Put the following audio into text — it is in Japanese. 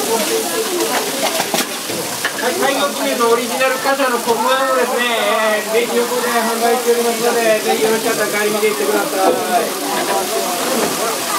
はい、太陽記念のオリジナル傘の黒板をですね、レジ横で販売しておりますので、ぜひよろしかったら帰り見ていってください。